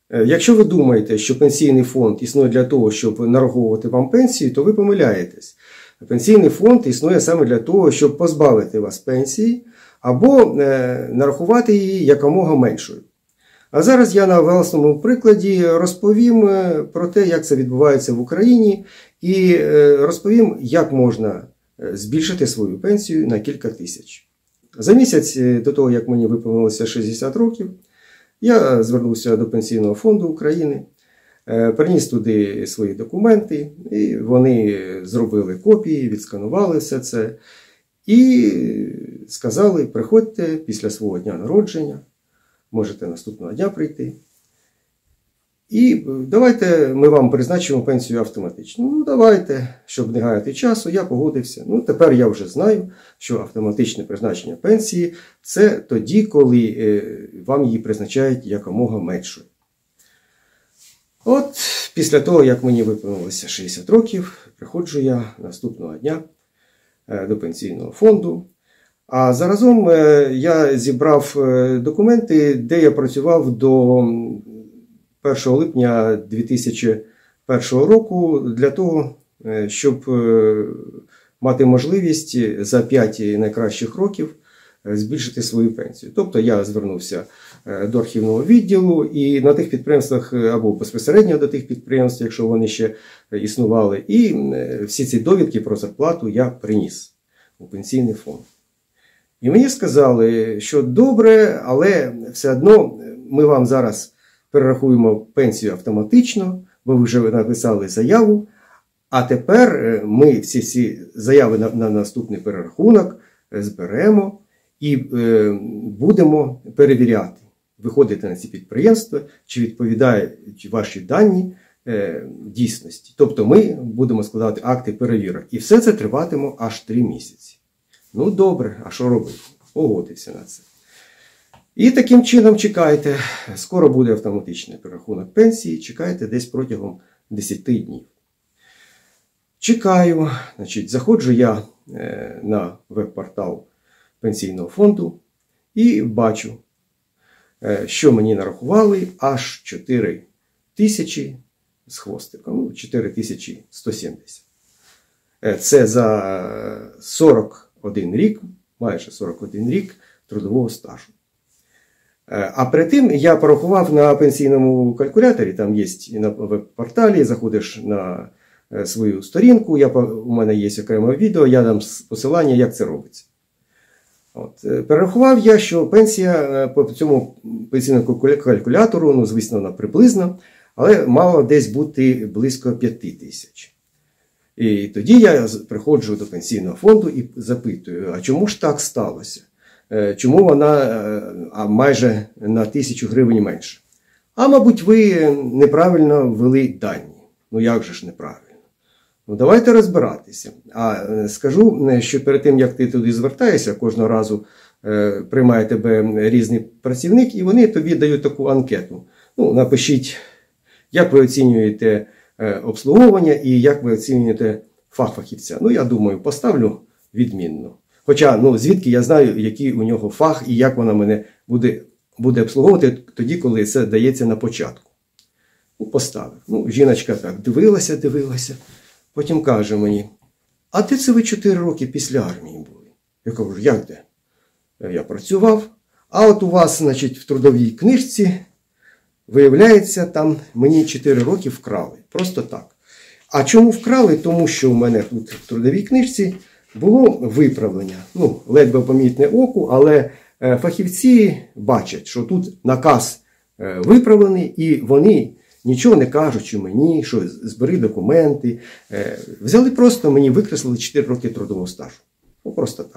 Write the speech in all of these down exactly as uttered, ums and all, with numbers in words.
Якщо ви думаєте, що пенсійний фонд існує для того, щоб нараховувати вам пенсію, то ви помиляєтесь. Пенсійний фонд існує саме для того, щоб позбавити вас пенсії або нарахувати її якомога меншою. А зараз я на власному прикладі розповім про те, як це відбувається в Україні, і розповім, як можна збільшити свою пенсію на кілька тисяч. За місяць до того, як мені виповнилося шістдесят років, я звернувся до Пенсійного фонду України, приніс туди свої документи, і вони зробили копії, відсканували все це і сказали: приходьте після свого дня народження, можете наступного дня прийти. І давайте ми вам призначимо пенсію автоматично. Ну, давайте, щоб не гаяти часу, я погодився. Ну, тепер я вже знаю, що автоматичне призначення пенсії – це тоді, коли вам її призначають якомога меншою. От, після того, як мені виповнилося шістдесят років, приходжу я наступного дня до Пенсійного фонду. А заразом я зібрав документи, де я працював до першого липня дві тисячі першого року, для того, щоб мати можливість за п'ять найкращих років збільшити свою пенсію. Тобто я звернувся до архівного відділу і на тих підприємствах, або безпосередньо до тих підприємств, якщо вони ще існували, і всі ці довідки про зарплату я приніс у Пенсійний фонд. І мені сказали, що добре, але все одно ми вам зараз перерахуємо пенсію автоматично, бо ви вже написали заяву, а тепер ми всі ці заяви на, на наступний перерахунок зберемо і е, будемо перевіряти, виходити на ці підприємства, чи відповідають ваші дані е, дійсності. Тобто ми будемо складати акти перевірок. І все це триватиме аж три місяці. Ну добре, а що робити? Погодився на це. І таким чином чекайте, скоро буде автоматичний перерахунок пенсії, чекайте десь протягом десяти днів. Чекаю, значить, заходжу я на веб-портал Пенсійного фонду і бачу, що мені нарахували аж чотири тисячі з хвостиком, ну, чотири тисячі сто сімдесят. Це за сорок один рік, майже сорок один рік трудового стажу. А перед тим я порахував на пенсійному калькуляторі, там є на веб-порталі, заходиш на свою сторінку, я, у мене є окреме відео, я дам посилання, як це робиться. От. Перерахував я, що пенсія по цьому пенсійному калькулятору, ну, звісно, вона приблизно, але мала десь бути близько п'яти тисяч. І тоді я приходжу до Пенсійного фонду і запитую, а чому ж так сталося? Чому вона майже на тисячу гривень менше? А, мабуть, ви неправильно ввели дані. Ну, як же ж неправильно? Ну, давайте розбиратися. А скажу, що перед тим, як ти туди звертаєшся, кожного разу е, приймає тебе різний працівник, і вони тобі дають таку анкету. Ну, напишіть, як ви оцінюєте е, обслуговування і як ви оцінюєте фах фахівця. Ну, я думаю, поставлю відмінно. Хоча, ну, звідки я знаю, який у нього фах і як вона мене буде, буде обслуговувати тоді, коли це дається на початку. Ну, поставив. Ну, жіночка так дивилася, дивилася. Потім каже мені, а де це ви чотири роки після армії були? Я кажу, як де? Я працював, а от у вас, значить, в трудовій книжці, виявляється, там мені чотири роки вкрали. Просто так. А чому вкрали? Тому що у мене тут в трудовій книжці було виправлення. Ну, ледве помітне оку, але фахівці бачать, що тут наказ виправлений, і вони, нічого не кажучи мені, що збери документи, взяли просто, мені викреслили чотири роки трудового стажу. Ну, просто так.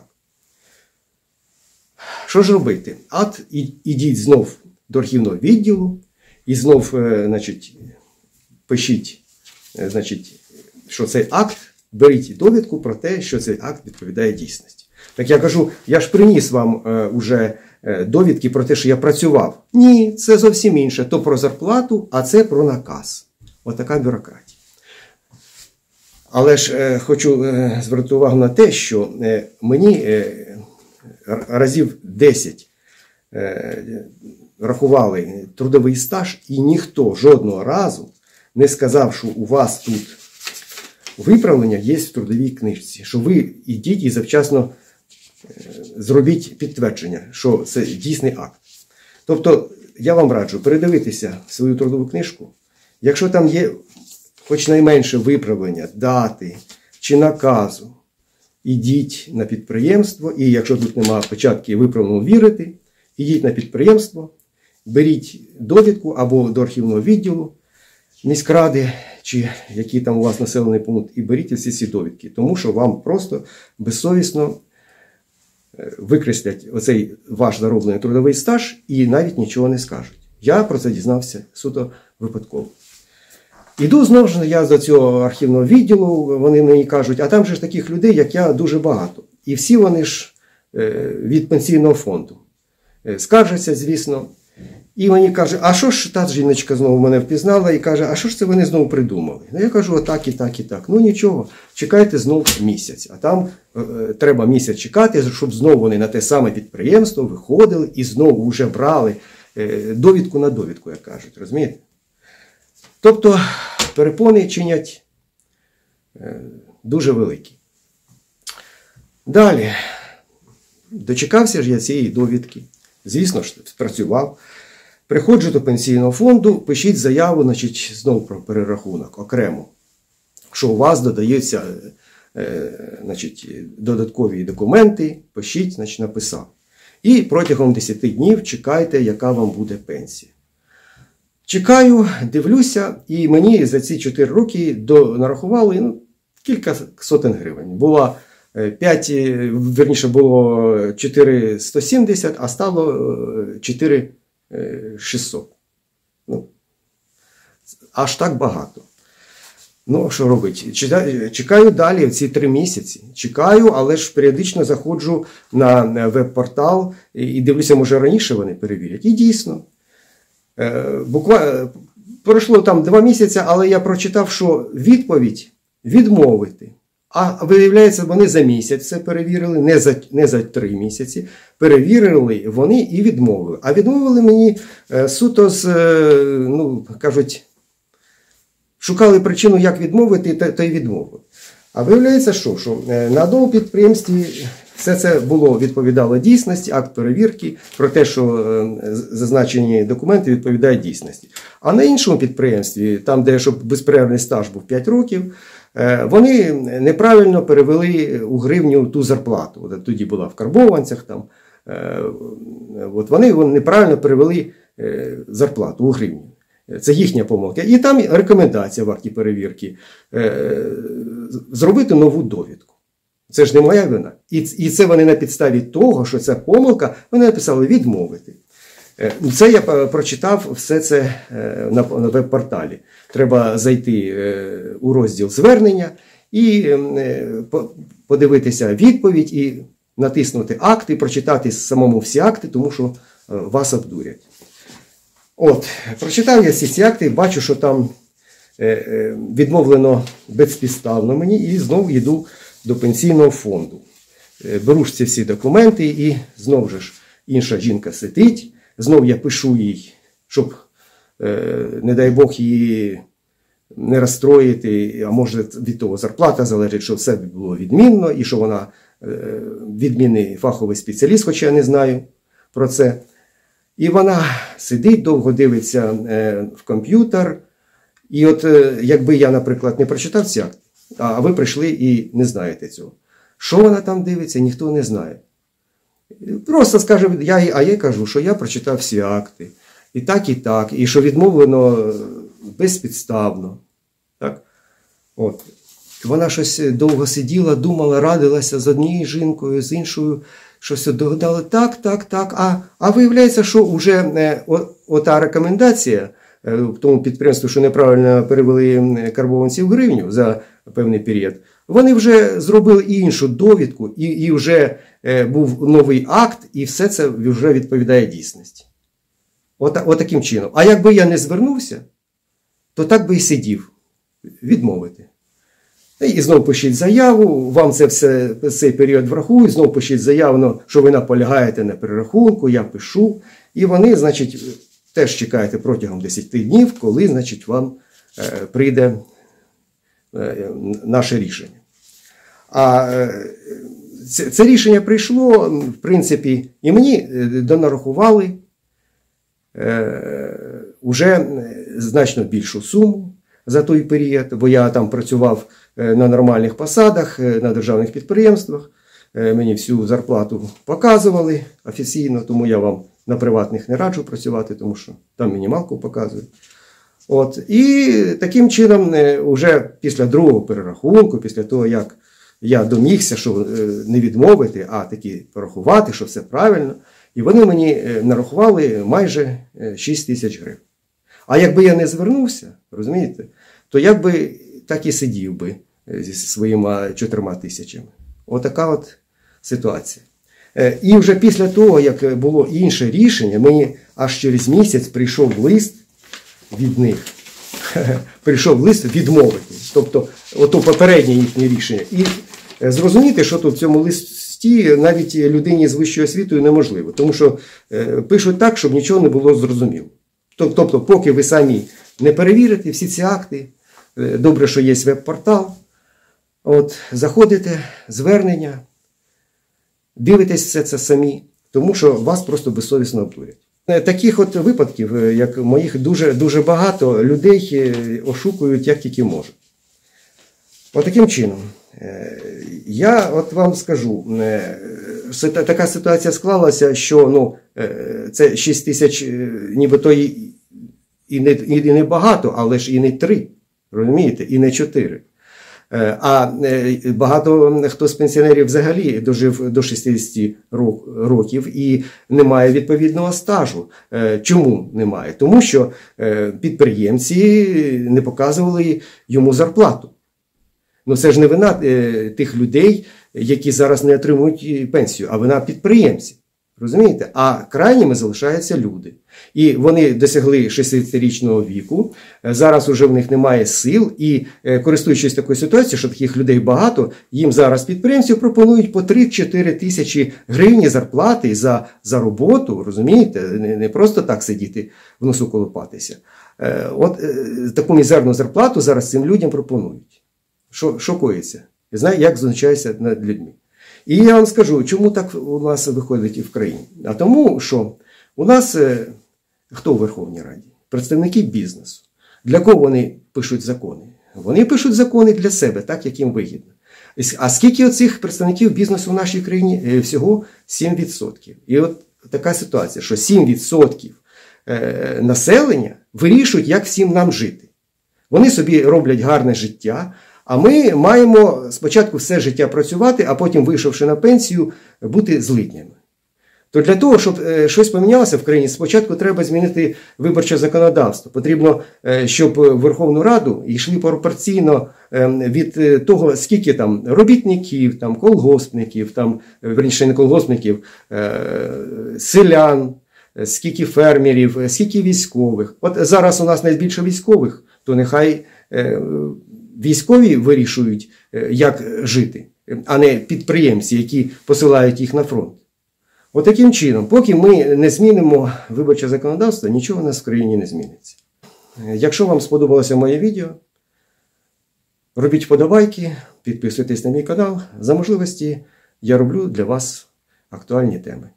Що ж робити? От ідіть знов до архівного відділу і знов, значить, пишіть, значить, що цей акт, беріть довідку про те, що цей акт відповідає дійсності. Так я кажу, я ж приніс вам е, уже е, довідки про те, що я працював. Ні, це зовсім інше. То про зарплату, а це про наказ. Отака бюрократія. Але ж е, хочу е, звернути увагу на те, що е, мені е, разів десять е, рахували трудовий стаж, і ніхто жодного разу не сказав, що у вас тут виправлення є в трудовій книжці, що ви ідіть і завчасно зробіть підтвердження, що це дійсний акт. Тобто, я вам раджу передивитися свою трудову книжку. Якщо там є хоч найменше виправлення, дати чи наказу, ідіть на підприємство, і якщо тут немає печатки виправленого вірити, ідіть на підприємство, беріть довідку або до архівного відділу міськради, чи який там у вас населений пункт, і беріть всі ці довідки, тому що вам просто безсовісно викреслять оцей ваш зароблений трудовий стаж і навіть нічого не скажуть. Я про це дізнався суто випадково. Іду знову ж я до цього архівного відділу, вони мені кажуть, а там же ж таких людей, як я, дуже багато. І всі вони ж від пенсійного фонду. Скаржаться, звісно. І мені кажуть, а що ж та жіночка знову мене впізнала і каже, а що ж це вони знову придумали? Ну я кажу, отак і так і так. Ну нічого, чекайте знову місяць. А там е, треба місяць чекати, щоб знову вони на те саме підприємство виходили і знову вже брали е, довідку на довідку, як кажуть. Розумієте? Тобто перепони чинять е, дуже великі. Далі. Дочекався ж я цієї довідки. Звісно ж, спрацював. Приходжу до пенсійного фонду, пишіть заяву, значить, знову про перерахунок окремо, що у вас додаються е, значить, додаткові документи, пишіть, значить, написав. І протягом десяти днів чекайте, яка вам буде пенсія. Чекаю, дивлюся, і мені за ці чотири роки до, нарахували ну, кілька сотень гривень. Було п'ять, верніше було чотири сто сімдесят, а стало чотири шістсот. Ну, аж так багато. Ну, що робити? Чекаю далі ці три місяці. Чекаю, але ж періодично заходжу на веб-портал і дивлюся, може раніше вони перевірять. І дійсно. Буквально пройшло там два місяці, але я прочитав, що відповідь відмовити. А виявляється, вони за місяць це перевірили, не за, не за три місяці. Перевірили вони і відмовили. А відмовили мені е, суто з, е, ну, кажуть, шукали причину, як відмовити, та, та й відмовили. А виявляється, що, що е, на одному підприємстві все це було, відповідало дійсності, акт перевірки, про те, що е, зазначені документи відповідають дійсності. А на іншому підприємстві, там, де щоб безперервний стаж був п'ять років, вони неправильно перевели у гривню ту зарплату. От тоді була в карбованцях. Там. От вони неправильно перевели зарплату у гривню. Це їхня помилка. І там рекомендація в акті перевірки зробити нову довідку. Це ж не моя вина. І це вони на підставі того, що це помилка, вони написали відмовити. Це я прочитав все це на веб-порталі. Треба зайти у розділ звернення і подивитися відповідь, і натиснути акти, прочитати самому всі акти, тому що вас обдурять. От, прочитав я всі ці акти, бачу, що там відмовлено безпідставно мені, і знову йду до пенсійного фонду. Беру ж ці всі документи, і знову ж інша жінка сидить. Знов я пишу їй, щоб, не дай Бог, її не розстроїти, а може від того зарплата залежить, що все було відмінно, і що вона відмінний фаховий спеціаліст, хоча я не знаю про це. І вона сидить, довго дивиться в комп'ютер. І от якби я, наприклад, не прочитав ці акти, а ви прийшли і не знаєте цього. Що вона там дивиться, ніхто не знає. Просто скаже, я, а я кажу, що я прочитав всі акти. І так, і так. І що відмовлено безпідставно. Так? От. Вона щось довго сиділа, думала, радилася з однією жінкою, з іншою. Щось догадала, так, так, так. А, а виявляється, що вже е, о, ота рекомендація е, в тому підприємству, що неправильно перевели карбованці в гривню за певний період, вони вже зробили іншу довідку, і, і вже е, був новий акт, і все це вже відповідає дійсності. От, от таким чином. А якби я не звернувся, то так би і сидів. Відмовити. І знову пишіть заяву, вам це все, цей період врахують, знову пишіть заяву, що ви наполягаєте на перерахунку, я пишу. І вони, значить, теж чекаєте протягом десяти днів, коли, значить, вам е, прийде е, наше рішення. А е, це, це рішення прийшло, в принципі, і мені донарахували е, уже значно більшу суму за той період, бо я там працював на нормальних посадах, на державних підприємствах. Мені всю зарплату показували офіційно, тому я вам на приватних не раджу працювати, тому що там мінімалку показують. От. І таким чином, вже після другого перерахунку, після того, як я домігся, що не відмовити, а таки порахувати, що все правильно, і вони мені нарахували майже шість тисяч гривень. А якби я не звернувся, розумієте, то я би так і сидів би зі своїми чотирма тисячами. Отака от ситуація. І вже після того, як було інше рішення, мені аж через місяць прийшов лист від них. Прийшов лист відмовити. Тобто, ото попереднє їхнє рішення. І зрозуміти, що тут в цьому листі навіть людині з вищою освітою неможливо. Тому що пишуть так, щоб нічого не було зрозуміло. Тобто, поки ви самі не перевірите всі ці акти, добре, що є веб-портал, от, заходите, звернення, дивитесь все це самі, тому що вас просто безсовісно обдурять. Таких от випадків, як моїх, дуже, дуже багато, людей ошукують, як тільки можуть. Отаким чином, я от вам скажу, така ситуація склалася, що ну, це шість тисяч, нібито і, і, не, і не багато, але ж і не три, розумієте, і не чотири. А багато хто з пенсіонерів взагалі дожив до шістдесяти років і не має відповідного стажу. Чому немає? Тому що підприємці не показували йому зарплату. Ну це ж не вина тих людей, які зараз не отримують пенсію, а вина підприємців. Розумієте? А крайніми залишаються люди. І вони досягли шістдесятирічного віку, зараз уже в них немає сил, і користуючись такою ситуацією, що таких людей багато, їм зараз підприємці пропонують по три-чотири тисячі гривень зарплати за, за роботу, розумієте? Не, не просто так сидіти в носу колупатися. От таку мізерну зарплату зараз цим людям пропонують. Що, що коїться? Я знаю, як знущаються над людьми. І я вам скажу, чому так у нас виходить і в країні. А тому, що у нас, хто у Верховній Раді? Представники бізнесу. Для кого вони пишуть закони? Вони пишуть закони для себе, так, як їм вигідно. А скільки оцих представників бізнесу в нашій країні? Всього сім відсотків. І от така ситуація, що сім відсотків населення вирішують, як всім нам жити. Вони собі роблять гарне життя, а ми маємо спочатку все життя працювати, а потім, вийшовши на пенсію, бути злиднями. То для того, щоб щось помінялося в країні, спочатку треба змінити виборче законодавство. Потрібно, щоб в Верховну Раду йшли пропорційно від того, скільки там робітників, там, колгоспників, там, верніше не колгоспників, селян, скільки фермерів, скільки військових. От зараз у нас найбільше військових, то нехай військові вирішують, як жити, а не підприємці, які посилають їх на фронт. От таким чином, поки ми не змінимо виборче законодавство, нічого у нас в країні не зміниться. Якщо вам сподобалося моє відео, робіть вподобайки, підписуйтесь на мій канал. За можливості я роблю для вас актуальні теми.